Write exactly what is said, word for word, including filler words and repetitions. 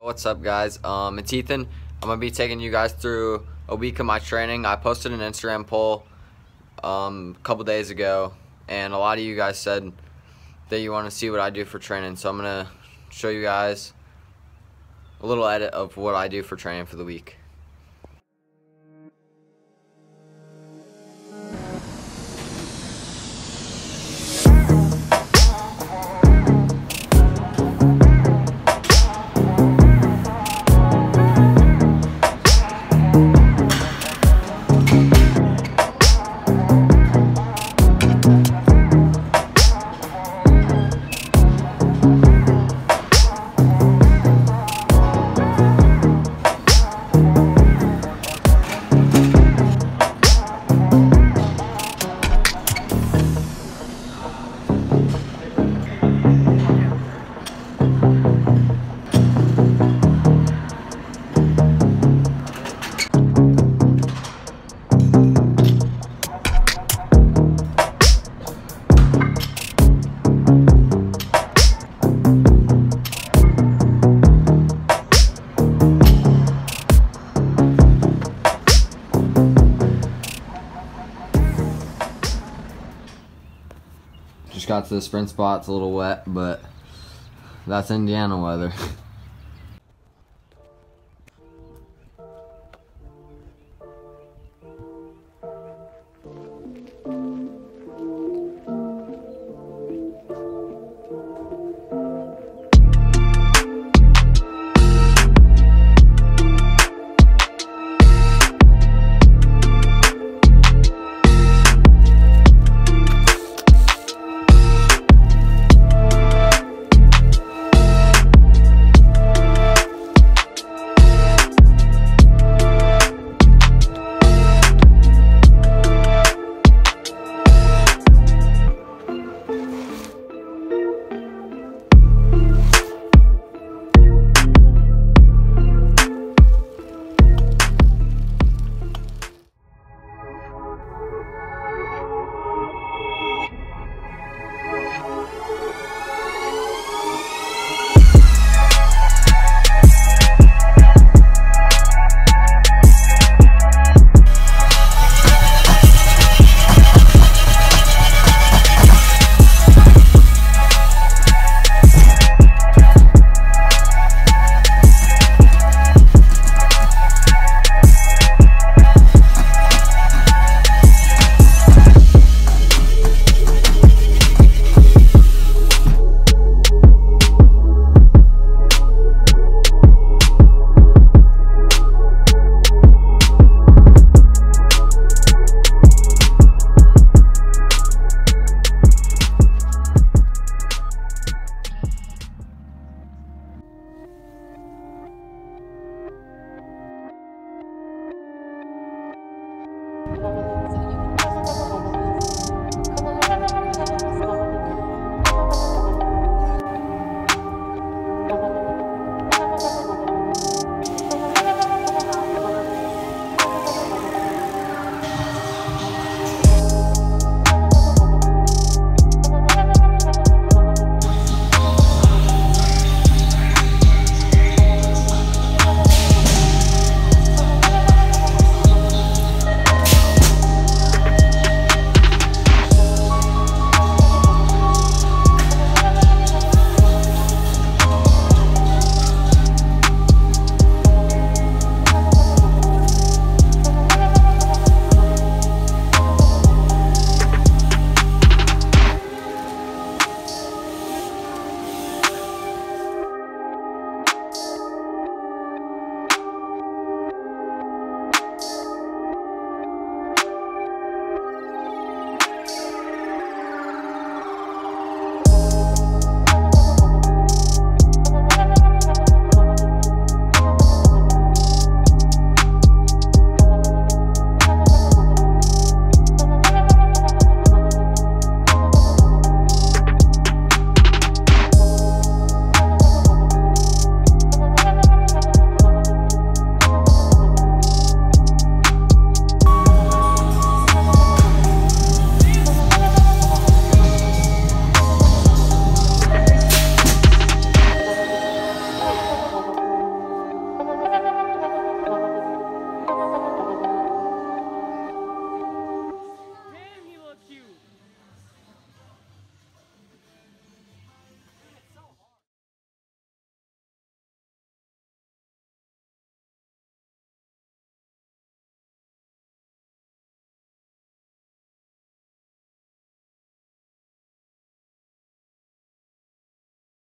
What's up, guys? Um, it's Ethan. I'm gonna be taking you guys through a week of my training. I posted an Instagram poll um, a couple days ago, and a lot of you guys said that you want to see what I do for training. So I'm gonna show you guys a little edit of what I do for training for the week. Just got to the sprint spot. It's a little wet, but that's Indiana weather.